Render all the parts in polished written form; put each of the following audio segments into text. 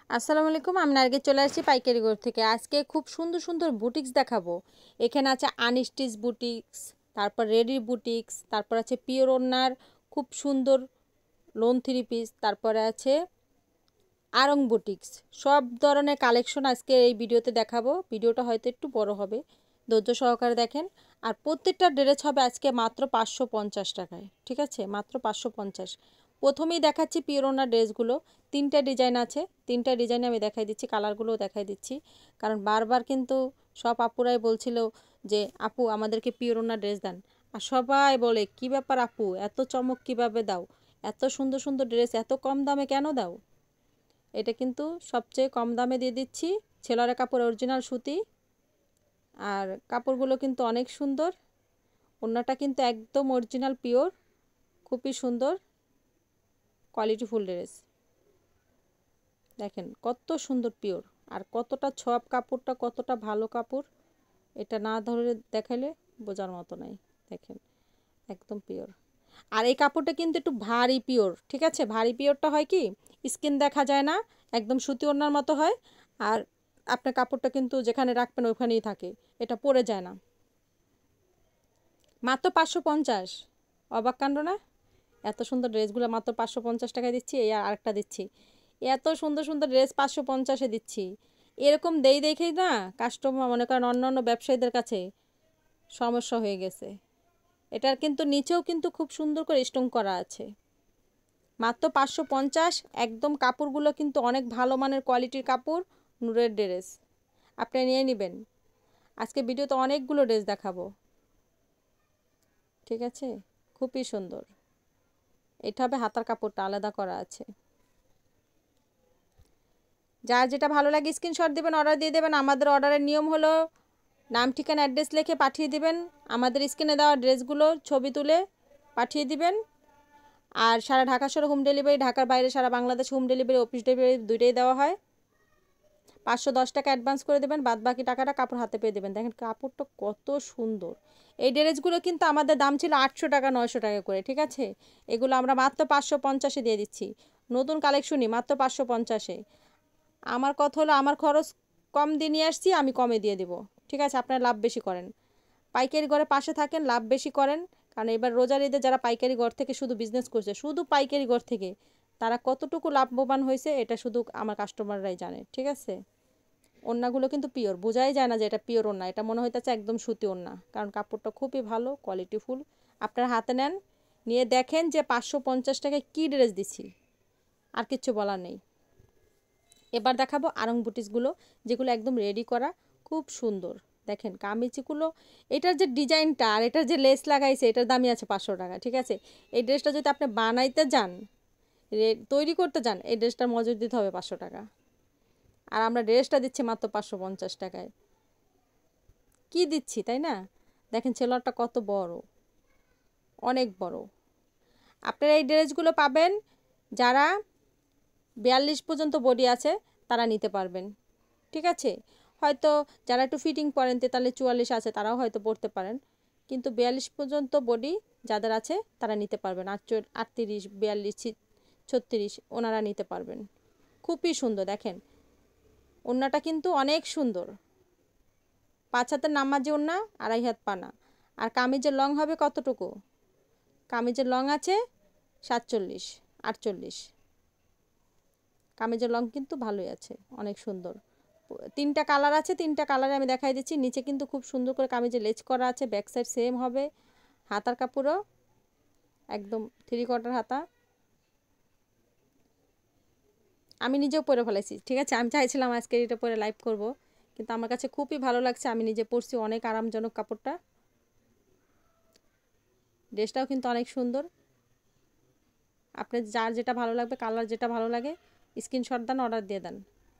আসসালামু আলাইকুম। আমি নার্গিস চলে আসছি পাইকারি ঘর থেকে। আজকে খুব সুন্দর সুন্দর বুটিক্স দেখাবো। এখানে আছে আনস্টিচ বুটিক্স, তারপর রেডি বুটিক্স, তারপর আছে পিওর ওড়নার খুব সুন্দর লোন থ্রি পিস, তারপরে আছে আরং বুটিক্স। সব ধরনের কালেকশন আজকে এই ভিডিওতে দেখাবো। ভিডিওটা হয়তো একটু বড় হবে, ধৈর্য সহকারে দেখেন। আর প্রত্যেকটা ড্রেস হবে আজকে মাত্র 550 টাকায়, ঠিক আছে? মাত্র 550। প্রথমেই দেখাচ্ছি পিওরোনা ড্রেসগুলো। তিনটা ডিজাইন আছে, তিনটা ডিজাইনে আমি দেখাই দিচ্ছি, কালারগুলোও দেখাই দিচ্ছি। কারণ বারবার কিন্তু সব আপুরাই বলছিল যে আপু আমাদেরকে পিওরোনা ড্রেস দেন। আর সবাই বলে কি ব্যাপার আপু, এত চমক কিভাবে দাও, এত সুন্দর সুন্দর ড্রেস এত কম দামে কেন দাও? এটা কিন্তু সবচেয়ে কম দামে দিয়ে দিচ্ছি। ছেলেরা কাপড় অরিজিনাল সুতি, আর কাপড়গুলো কিন্তু অনেক সুন্দর। ওড়নাটা কিন্তু একদম অরিজিনাল পিওর, খুবই সুন্দর কোয়ালিটিফুল ড্রেস। দেখেন কত সুন্দর পিওর, আর কতটা ছপ, কাপড়টা কতটা ভালো কাপড়, এটা না ধরে দেখালে বোঝার মতো নাই। দেখেন একদম পিওর। আর এই কাপড়টা কিন্তু একটু ভারী পিওর, ঠিক আছে? ভারী পিওরটা হয় কি স্কিন দেখা যায় না, একদম সুতি ওড়নার মতো হয়। আর আপনার কাপড়টা কিন্তু যেখানে রাখবেন ওখানেই থাকে, এটা পরে যায় না। মাত্র 550, অবাক কাণ্ড না? এত সুন্দর ড্রেসগুলো মাত্র 550 টাকায় দিচ্ছি। এই আরেকটা দিচ্ছি, এত সুন্দর সুন্দর ড্রেস 550-এ দিচ্ছি। এরকম দেই দেখেই না কাস্টমার মনে করেন অন্য অন্য ব্যবসায়ীদের কাছে সমস্যা হয়ে গেছে। এটার কিন্তু নিচেও কিন্তু খুব সুন্দর করে স্টোন করা আছে। মাত্র 550। একদম কাপড়গুলো কিন্তু অনেক ভালো মানের কোয়ালিটির কাপড়, নূরের ড্রেস। আপনি নিয়ে নেবেন। আজকে ভিডিওতে অনেকগুলো ড্রেস দেখাবো, ঠিক আছে? খুবই সুন্দর। এটা হবে হাতার কাপড়টা আলাদা করা আছে। যার যেটা ভালো লাগে স্ক্রিনশট দিবেন, অর্ডার দিয়ে দেবেন। আমাদের অর্ডারের নিয়ম হলো নাম ঠিকানা অ্যাড্রেস লিখে পাঠিয়ে দিবেন। আমাদের স্ক্রিনে দেওয়া ড্রেসগুলো ছবি তুলে পাঠিয়ে দিবেন। আর সারা ঢাকা শহরে হোম ডেলিভারি, ঢাকার বাইরে সারা Bangladesh home delivery, office delivery দুইটাই দেওয়া হয়। 510 টাকা অ্যাডভান্স করে দেবেন, বাদ বাকি টাকাটা কাপড় হাতে পেয়ে দেবেন। দেখেন কাপড়টা কত সুন্দর। এই ড্রেসগুলো কিন্তু আমাদের দাম ছিল 800 টাকা 900 টাকা করে, ঠিক আছে? এগুলো আমরা মাত্র 550-এ দিয়ে দিচ্ছি। নতুন কালেকশনই মাত্র 550-এ। আমার কথা হলো আমার খরচ কম দিয়ে নিয়ে আসছি, আমি কমে দিয়ে দেবো, ঠিক আছে? আপনারা লাভ বেশি করেন, পাইকারি ঘরে পাশে থাকেন, লাভ বেশি করেন। কারণ এবার রোজার ঈদে যারা পাইকারি ঘর থেকে শুধু বিজনেস করছে, শুধু পাইকারি ঘর থেকে, তারা কতটুকু লাভবান হয়েছে এটা শুধু আমার কাস্টমাররাই জানে, ঠিক আছে? ওড়নাগুলো কিন্তু পিওর, বোঝাই যায় না যে এটা পিওর ওড়না, এটা মনে হইতেছে একদম সুতি ওড়না, কারণ কাপড়টা খুবই ভালো কোয়ালিটিফুল। আপনারা হাতে নেন, নিয়ে দেখেন যে 550 টাকায় কী ড্রেস দিছি, আর কিচ্ছু বলার নেই। এবার দেখাবো আরং বুটিসগুলো, যেগুলো একদম রেডি করা, খুব সুন্দর। দেখেন কামিজগুলো, এটার যে ডিজাইনটা আর এটার যে লেস লাগাইছে, এটার দামই আছে 500 টাকা, ঠিক আছে? এই ড্রেসটা যদি আপনি বানাইতে যান, তৈরি করতে যান, এই ড্রেসটার মজুরি দিতে হবে 500 টাকা। আর আমরা ড্রেসটা দিচ্ছি মাত্র 550 টাকায়। কি দিচ্ছি, তাই না? দেখেন সেলোয়ারটা কত বড়, অনেক বড়। আপনারা এই ড্রেসগুলো পাবেন যারা 42 পর্যন্ত বডি আছে, তারা নিতে পারবেন, ঠিক আছে? হয়তো যারা একটু ফিটিং পরেন 43 44 আছে, তারাও হয়তো পরতে পারেন। কিন্তু 42 পর্যন্ত বডি যাদের আছে তারা নিতে পারবেন। 38 42 36 ওনারা নিতে পারবেন। খুবই সুন্দর। দেখেন ওড়নাটা কিন্তু অনেক সুন্দর, 5 হাতের নামাজি ওড়না, 2.5 হাত পানা। আর কামিজের লং হবে কতটুকু? কামিজের লং আছে 47 48। কামিজের লং কিন্তু ভালোই আছে, অনেক সুন্দর। তিনটা কালার আছে, তিনটা কালারে আমি দেখাই দিচ্ছি। নিচে কিন্তু খুব সুন্দর করে কামিজে লেজ করা আছে, ব্যাক সাইড সেম হবে। হাতার কাপড়ও একদম 3/4 হাতা। আমি নিজেও পরে ফেলেছি, ঠিক আছে? আমি চাইছিলাম আজকে এটা পরে লাইভ করব, কিন্তু আমার কাছে খুবই ভালো লাগছে, আমি নিজে পরছি, অনেক আরামজনক কাপড়টা। ড্রেসটাও কিন্তু অনেক সুন্দর। আপনার যার যেটা ভালো লাগবে, কালার যেটা ভালো লাগে, স্ক্রিনশট দেন, অর্ডার দিয়ে দেন।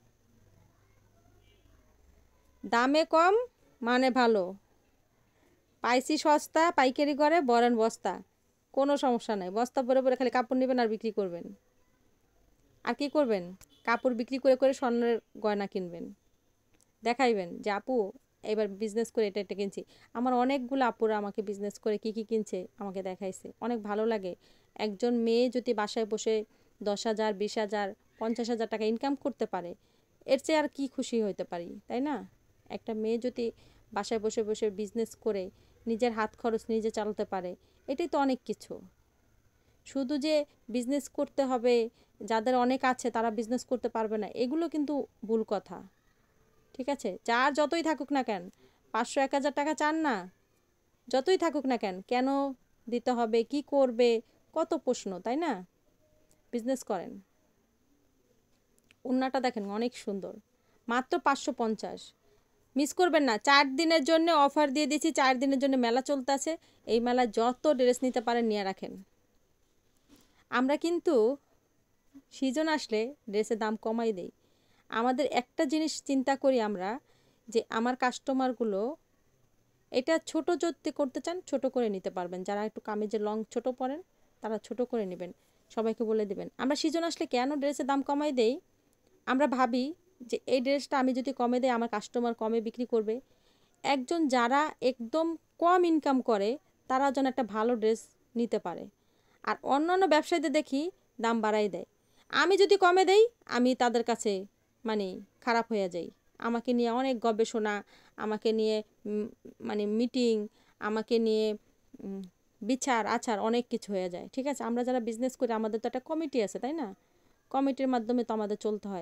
দামে কম মানে ভালো, পাইছি সস্তা, পাইকারি করে বরেন বস্তা। কোনো সমস্যা নাই, বস্তা ভরে ভরে খালি কাপড় নেবেন আর বিক্রি করবেন। আর কি করবেন? কাপড় বিক্রি করে করে স্বর্ণের গয়না কিনবেন, দেখাইবেন যে আপু এবার বিজনেস করে এটা এটা কিনছি। আমার অনেকগুলো আপুরা আমাকে বিজনেস করে কি কি কিনছে আমাকে দেখাইছে, অনেক ভালো লাগে। একজন মেয়ে যদি বাসায় বসে 10,000 20,000 50,000 টাকা ইনকাম করতে পারে, এর চেয়ে আর কি খুশি হতে পারি, তাই না? একটা মেয়ে যদি বাসায় বসে বসে বিজনেস করে নিজের হাত খরচ নিজে চালাতে পারে, এটাই তো অনেক কিছু। শুধু যে বিজনেস করতে হবে, যাদের অনেক আছে তারা বিজনেস করতে পারবে না, এগুলো কিন্তু ভুল কথা। ঠিক আছে, যার যতই থাকুক না কেন, 500-1,000 টাকা চান না, যতই থাকুক না কেন, কেন দিতে হবে, কি করবে, কত প্রশ্ন, তাই না? বিজনেস করেন। ওড়নাটা দেখেন অনেক সুন্দর, মাত্র 550। মিস করবেন না, 4 দিনের জন্য অফার দিয়ে দিয়েছি, 4 দিনের জন্য মেলা চলতেছে। এই মেলায় যত ড্রেস নিতে পারেন নিয়ে রাখেন। আমরা কিন্তু সিজন আসলে ড্রেসের দাম কমাই দেই। আমাদের একটা জিনিস চিন্তা করি আমরা, যে আমার কাস্টমারগুলো এটা ছোট যদি করতে চান ছোট করে নিতে পারবেন, যারা একটু কামিজের লং ছোট পরেন তারা ছোট করে নেবেন, সবাইকে বলে দেবেন। আমরা সিজন আসলে কেন ড্রেসের দাম কমাই দেই, আমরা ভাবি যে এই ড্রেসটা আমি যদি কমে দেই আমার কাস্টমার কমে বিক্রি করবে। একজন যারা একদম কম ইনকাম করে তারা যেন একটা ভালো ড্রেস নিতে পারে। আর অন্যান্য ব্যবসায়ীদের দেখি দাম বাড়াই দেয়। আমি যদি কমে দেই আমি তাদের কাছে মানে খারাপ হয়ে যাই। আমাকে নিয়ে অনেক গবেষণা, আমাকে নিয়ে মানে মিটিং, আমাকে নিয়ে বিচার আচার অনেক কিছু হয়ে যায়। ঠিক আছে, আমরা যারা বিজনেস করি আমাদের তো একটা কমিটি আছে, তাই না? কমিটির মাধ্যমে তো আমাদের চলতে হয়।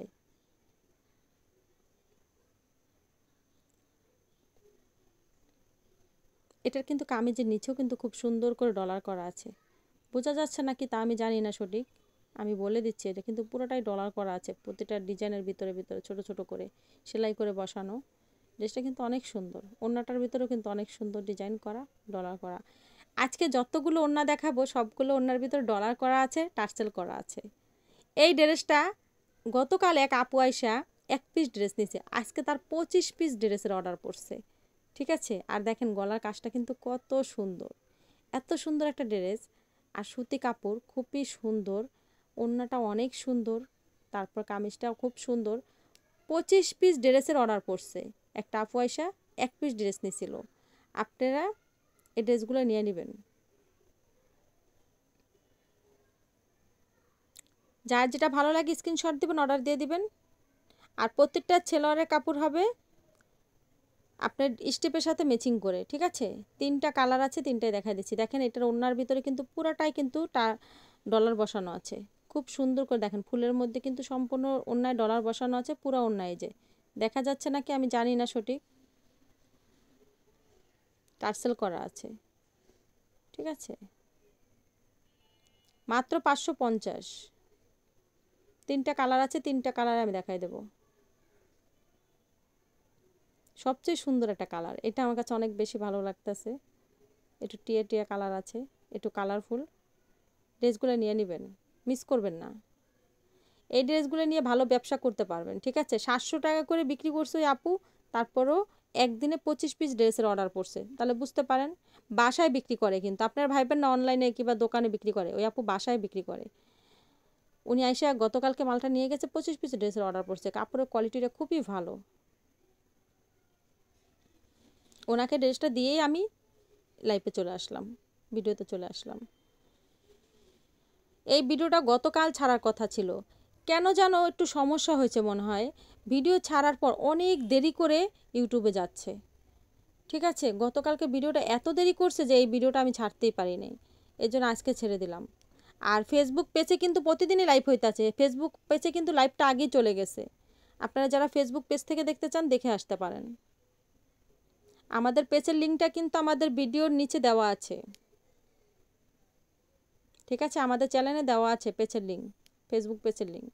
এটার কিন্তু কামিজের নিচেও কিন্তু খুব সুন্দর করে ডলার করা আছে। বোঝা যাচ্ছে নাকি তা আমি জানি না সঠিক, আমি বলে দিচ্ছি এটা কিন্তু পুরোটাই ডলার করা আছে, প্রতিটা ডিজাইনের ভিতরে ভিতরে ছোট ছোট করে সেলাই করে বসানো। ড্রেসটা কিন্তু অনেক সুন্দর, ওড়নাটার ভিতরেও কিন্তু অনেক সুন্দর ডিজাইন করা, ডলার করা। আজকে যতগুলো ওড়না দেখাবো সবগুলো ওড়নার ভিতরে ডলার করা আছে, টার্সেল করা আছে। এই ড্রেসটা গতকাল এক আপু আয়সা 1 পিস ড্রেস নিছে, আজকে তার 25 পিস ড্রেসের অর্ডার পড়ছে। ঠিক আছে, আর দেখেন গলার কাজটা কিন্তু কত সুন্দর, এত সুন্দর একটা ড্রেস। আর সুতি কাপড় খুবই সুন্দর, ওড়নাটা অনেক সুন্দর, তারপর কামিজটাও খুব সুন্দর। 25 পিস ড্রেসের অর্ডার পড়ছে, একটা আপু আয়সা 1 পিস ড্রেস নিছিল। আপনারা এই ড্রেসগুলো নিয়ে নেবেন। যার যেটা ভালো লাগে স্ক্রিনশট দিবেন, অর্ডার দিয়ে দিবেন। আর প্রত্যেকটা ছেলোয়ারের কাপড় হবে আপনার স্টেপের সাথে ম্যাচিং করে। ঠিক আছে, 3টা কালার আছে, 3টাই দেখা দিচ্ছি। দেখেন এটার ওড়নার ভিতরে কিন্তু পুরাটাই কিন্তু ডলার বসানো আছে, খুব সুন্দর করে দেখেন। ফুলের মধ্যে কিন্তু সম্পূর্ণ ওড়নায় ডলার বসানো আছে, পুরো ওড়নায়। যে দেখা যাচ্ছে নাকি আমি জানি না সঠিক, টার্সেল করা আছে। ঠিক আছে, মাত্র 550। 3টা কালার আছে, 3টা কালার আমি দেখাই দেবো। সবচেয়ে সুন্দর একটা কালার, এটা আমার কাছে অনেক বেশি ভালো লাগতেছে। একটু টিয়া টিয়া কালার আছে, একটু কালারফুল। ড্রেসগুলো নিয়ে নেবেন, মিস করবেন না। এই ড্রেসগুলো নিয়ে ভালো ব্যবসা করতে পারবেন। ঠিক আছে, 700 টাকা করে বিক্রি করছে ওই আপু, তারপরও একদিনে 25 পিস ড্রেসের অর্ডার পড়ছে। তাহলে বুঝতে পারেন, বাসায় বিক্রি করে। কিন্তু আপনারা ভাইবেন না অনলাইনে কিংবা দোকানে বিক্রি করে, ওই আপু বাসায় বিক্রি করে। উনি আইসা গতকালকে মালটা নিয়ে গেছে, 25 পিস ড্রেসের অর্ডার পড়ছে। কাপড়ের কোয়ালিটিটা খুবই ভালো। ওনাকে ড্রেসটা দিয়েই আমি লাইভে চলে আসলাম, ভিডিওতে চলে আসলাম। এই ভিডিওটা গতকাল ছাড়ার কথা ছিল, কেন যেন একটু সমস্যা হয়েছে মনে হয়। ভিডিও ছাড়ার পর অনেক দেরি করে ইউটিউবে যাচ্ছে। ঠিক আছে, গতকালকে ভিডিওটা এত দেরি করছে যে এই ভিডিওটা আমি ছাড়তেই পারিনি, এই জন্য আজকে ছেড়ে দিলাম। আর ফেসবুক পেজে কিন্তু প্রতিদিনই লাইভ হইতেছে, ফেসবুক পেজে কিন্তু লাইভটা আগেই চলে গেছে। আপনারা যারা ফেসবুক পেজ থেকে দেখতে চান দেখে আসতে পারেন। আমাদের পেজের লিঙ্কটা কিন্তু আমাদের ভিডিওর নিচে দেওয়া আছে। ঠিক আছে, আমাদের চ্যানেলে দেওয়া আছে পেজের লিঙ্ক, ফেসবুক পেজের লিঙ্ক।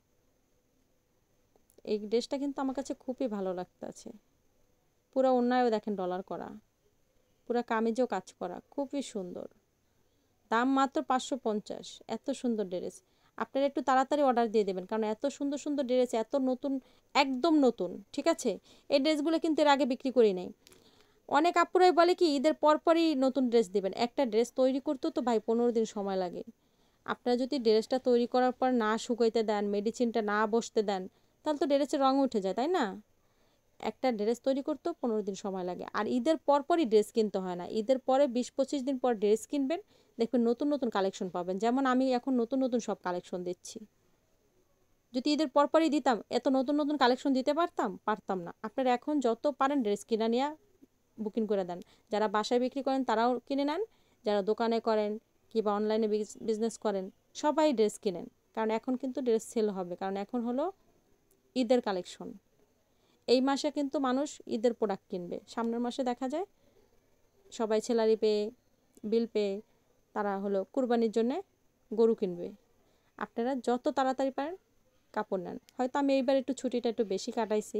এই ড্রেসটা কিন্তু আমার কাছে খুবই ভালো লাগতেছে। পুরো ওড়নায়ও দেখেন ডলার করা, পুরো কামিজেও কাজ করা, খুবই সুন্দর। দাম মাত্র 550। এত সুন্দর ড্রেস, আপনারা একটু তাড়াতাড়ি অর্ডার দিয়ে দেবেন, কারণ এত সুন্দর সুন্দর ড্রেস, এত নতুন, একদম নতুন। ঠিক আছে, এই ড্রেসগুলো কিন্তু এর আগে বিক্রি করি নাই। অনেক আপুরাই বলে কি ঈদের পরপরই নতুন ড্রেস দিবেন, একটা ড্রেস তৈরি করতেও তো ভাই 15 দিন সময় লাগে। আপনারা যদি ড্রেসটা তৈরি করার পর না শুকাইতে দেন, মেডিসিনটা না বসতে দেন, তাহলে তো ড্রেসের রং উঠে যায়, তাই না? একটা ড্রেস তৈরি করতেও 15 দিন সময় লাগে। আর ঈদের পরপরই ড্রেস কিনতে হয় না, ঈদের পরে 20-25 দিন পর ড্রেস কিনবেন, দেখবেন নতুন নতুন কালেকশন পাবেন। যেমন আমি এখন নতুন নতুন সব কালেকশন দিচ্ছি। যদি ঈদের পরপরই দিতাম এত নতুন নতুন কালেকশন দিতে পারতাম না। আপনারা এখন যত পারেন ড্রেস কিনে নিয়ে বুকিং করে দেন। যারা বাসায় বিক্রি করেন তারাও কিনে নেন, যারা দোকানে করেন কিংবা অনলাইনে বিজনেস করেন সবাই ড্রেস কিনেন, কারণ এখন কিন্তু ড্রেস সেল হবে, কারণ এখন হলো ঈদের কালেকশন। এই মাসে কিন্তু মানুষ ঈদের প্রোডাক্ট কিনবে, সামনের মাসে দেখা যায় সবাই স্যালারি পেয়ে বিল পেয়ে তারা হলো কুরবানির জন্যে গরু কিনবে। আপনারা যত তাড়াতাড়ি পারেন কাপড় নেন। হয়তো আমি এইবার একটু ছুটিটা একটু বেশি কাটাইছি।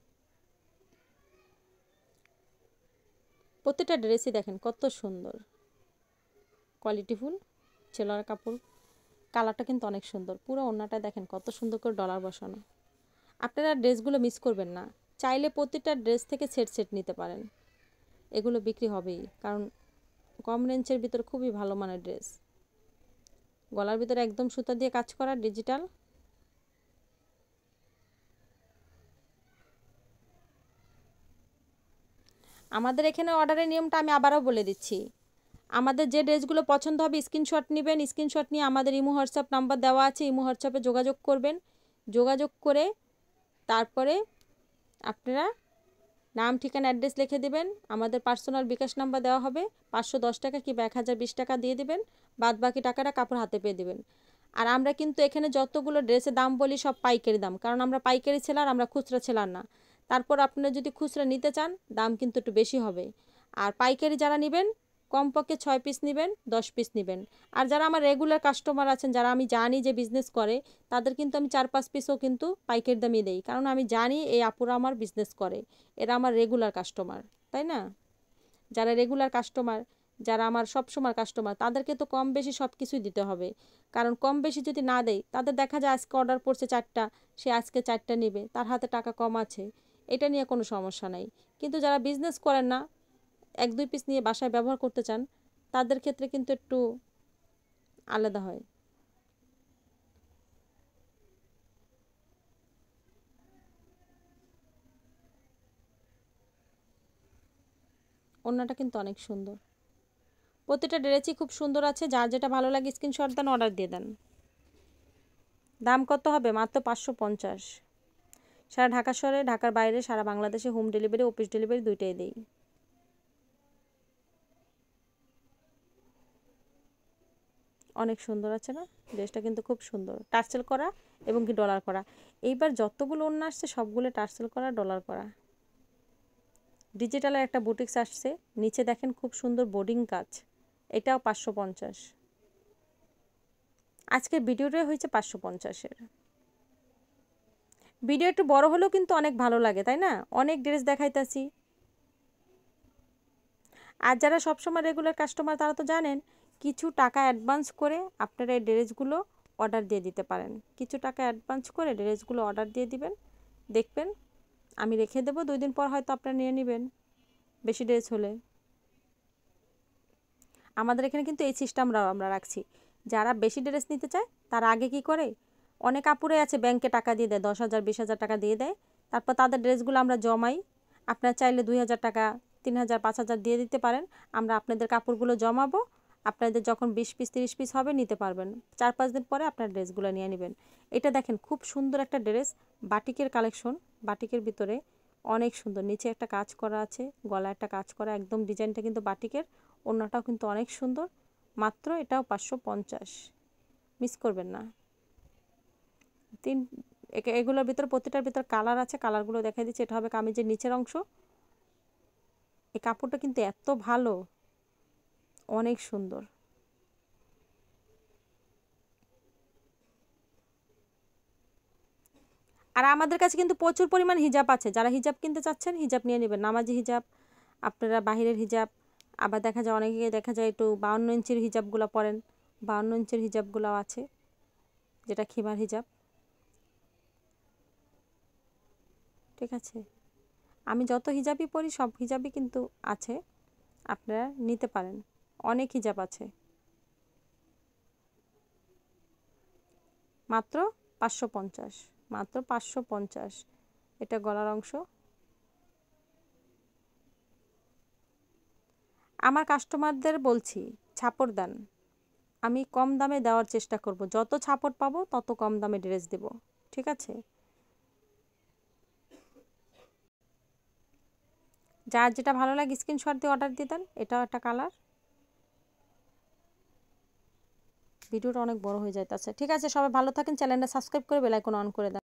প্রত্যেকটা ড্রেসই দেখেন কত সুন্দর, কোয়ালিটিফুল ছেলের কাপড়। কালারটা কিন্তু অনেক সুন্দর, পুরো ওড়নাটা দেখেন কত সুন্দর করে ডলার বসানো। আপনারা ড্রেসগুলো মিস করবেন না, চাইলে প্রতিটা ড্রেস থেকে সেট সেট নিতে পারেন, এগুলো বিক্রি হবেই, কারণ কম রেঞ্জের ভিতর খুবই ভালো মানের ড্রেস। গলার ভিতরে একদম সুতা দিয়ে কাজ করা ডিজিটাল। আমাদের এখানে অর্ডারের নিয়মটা আমি আবারও বলে দিচ্ছি। আমাদের যে ড্রেসগুলো পছন্দ হবে স্ক্রিনশট নেবেন, স্ক্রিনশট নিয়ে আমাদের ইমো হোয়াটসঅ্যাপ নাম্বার দেওয়া আছে, ইমো হোয়াটসঅ্যাপে যোগাযোগ করবেন। যোগাযোগ করে তারপরে আপনারা নাম ঠিকানা অ্যাড্রেস লিখে দেবেন, আমাদের পার্সোনাল বিকাশ নাম্বার দেওয়া হবে, 510 টাকা কিংবা 1020 টাকা দিয়ে দেবেন, বাদ বাকি টাকাটা কাপড় হাতে পেয়ে দেবেন। আর আমরা কিন্তু এখানে যতগুলো ড্রেসের দাম বলি সব পাইকারি দাম, কারণ আমরা পাইকারি সেলার, আমরা খুচরা সেলার না। তারপর আপনারা যদি খুচরা নিতে চান দাম কিন্তু একটু বেশি হবে। আর পাইকারি যারা নেবেন কমপক্ষে 6 পিস নেবেন, 10 পিস নেবেন। আর যারা আমার রেগুলার কাস্টমার আছেন, যারা আমি জানি যে বিজনেস করে, তাদের কিন্তু আমি 4-5 পিসও কিন্তু পাইকারি দামই দেই, কারণ আমি জানি এই আপুরা আমার বিজনেস করে, এরা আমার রেগুলার কাস্টমার, তাই না? যারা রেগুলার কাস্টমার, যারা আমার সবসময় কাস্টমার, তাদেরকে তো কম বেশি সব কিছুই দিতে হবে, কারণ কম বেশি যদি না দেই তাদের দেখা যায় আজকে অর্ডার পড়ছে 4টা, সে আজকে 4টা নেবে, তার হাতে টাকা কম আছে, এটা নিয়ে কোনো সমস্যা নাই। কিন্তু যারা বিজনেস করেন না, 1-2 পিস নিয়ে বাসায় ব্যবহার করতে চান, তাদের ক্ষেত্রে কিন্তু একটু আলাদা হয়। ওড়নাটা কিন্তু অনেক সুন্দর, প্রতিটা ড্রেসই খুব সুন্দর আছে। যার যেটা ভালো লাগে স্ক্রিনশট দেন, অর্ডার দিয়ে দেন। দাম কত হবে? মাত্র 550। সারা ঢাকা শহরে, ঢাকার বাইরে, সারা বাংলাদেশে হোম ডেলিভারি, অফিস ডেলিভারি দুইটাই দেই। অনেক সুন্দর আছে না ড্রেসটা? কিন্তু খুব সুন্দর, টার্সেল করা এবং কি ডলার করা। এইবার যতগুলো ওড়না আসছে সবগুলো টার্সেল করা, ডলার করা। ডিজিটালের একটা বুটিক্স আসছে, নিচে দেখেন খুব সুন্দর বোর্ডিং কাজ, এটাও 550। আজকের ভিডিওটাই হয়েছে 550-এর। ভিডিও একটু বড় হলেও কিন্তু অনেক ভালো লাগে, তাই না? অনেক ড্রেস দেখাইতেছি। আর যারা সবসময় রেগুলার কাস্টমার তারা তো জানেন কিছু টাকা অ্যাডভান্স করে আপনারা এই ড্রেসগুলো অর্ডার দিয়ে দিতে পারেন। কিছু টাকা অ্যাডভান্স করে ড্রেসগুলো অর্ডার দিয়ে দিবেন, দেখবেন আমি রেখে দেবো, 2 দিন পর হয়তো আপনারা নিয়ে নেবেন বেশি ড্রেস হলে। আমাদের এখানে কিন্তু এই সিস্টেমটাও আমরা রাখছি, যারা বেশি ড্রেস নিতে চায় তারা আগে কি করে, অনেক আপুরে আছে ব্যাংকে টাকা দিয়ে দেয়, 10,000 20,000 টাকা দিয়ে দেয়, তারপর তাদের ড্রেসগুলো আমরা জমাই। আপনারা চাইলে 2,000 টাকা, 3,000 5,000 দিয়ে দিতে পারেন, আমরা আপনাদের কাপড়গুলো জমাবো, আপনাদের যখন 20 পিস 30 পিস হবে নিতে পারবেন, 4-5 দিন পরে আপনার ড্রেসগুলো নিয়ে নেবেন। এটা দেখেন খুব সুন্দর একটা ড্রেস, বাটিকের কালেকশন, বাটিকের ভিতরে অনেক সুন্দর, নিচে একটা কাজ করা আছে, গলায় একটা কাজ করা, একদম ডিজাইনটা কিন্তু বাটিকের। ওড়নাটাও কিন্তু অনেক সুন্দর, মাত্র এটাও 550, মিস করবেন না। এগুলোর ভিতর প্রতিটার ভিতর কালার আছে, কালারগুলো দেখাই দিচ্ছি। এটা হবে কামিজের নিচের অংশ। এই কাপড়টা কিন্তু এত ভালো, অনেক সুন্দর। আর আমাদের কাছে কিন্তু প্রচুর পরিমাণ হিজাব আছে, যারা হিজাব কিনতে চাচ্ছেন হিজাব নিয়ে নেবেন, নামাজি হিজাব, আপনারা বাহিরের হিজাব। আবার দেখা যায় অনেকে দেখা যায় একটু 52 ইঞ্চির হিজাবগুলো পরেন, 52 ইঞ্চির হিজাবগুলোও আছে, যেটা খিমার হিজাব। ঠিক আছে, আমি যত হিজাবই পরি সব হিজাবই কিন্তু আছে, আপনারা নিতে পারেন, অনেক হিজাব আছে। মাত্র 550, মাত্র 550। এটা গলার অংশ। আমার কাস্টমারদের বলছি ছাপড় দেন, আমি কম দামে দেওয়ার চেষ্টা করব, যত ছাপড় পাবো তত কম দামে ড্রেস দেব। ঠিক আছে, যার যেটা ভালো লাগে স্ক্রিনশট দিয়ে অর্ডার দিয়ে দেন। এটাও একটা কালার। ভিডিওটা অনেক বড় হয়ে যায়। আচ্ছা ঠিক আছে, সবাই ভালো থাকেন, চ্যানেলটা সাবস্ক্রাইব করে বেল আইকন অন করে দেন।